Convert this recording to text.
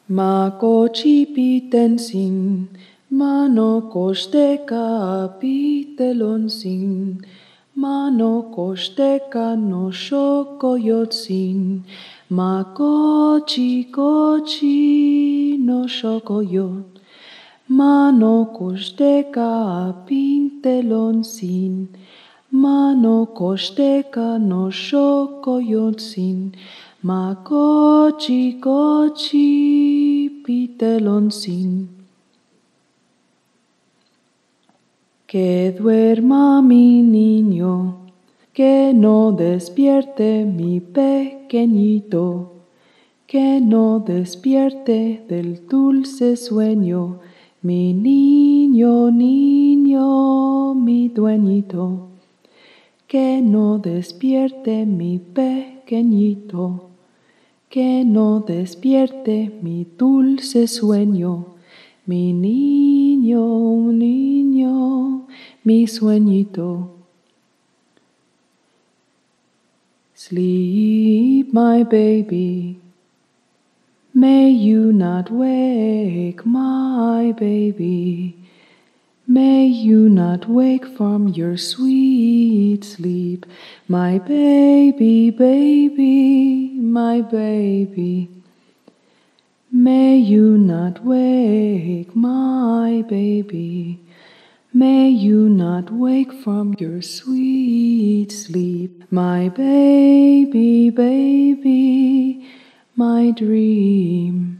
Makochi Pitentzin, Manokosteka Pitelontzin, Manokosteka no Xocoyotzin, Makochi Kochi no Xocoyot, Manokosteka Pitelontzin, Manokosteka no Xocoyotzin, Makochi Kochi Pitelontzin. Que duerma mi niño, que no despierte mi pequeñito, que no despierte del dulce sueño, mi niño, niño, mi dueñito. Que no despierte mi pequeñito, que no despierte mi dulce sueño, mi niño, niño, mi sueñito. Sleep, my baby, may you not wake, my baby. May you not wake from your sweet sleep, my baby, baby, my baby. May you not wake, my baby. May you not wake from your sweet sleep, my baby, baby, my dream.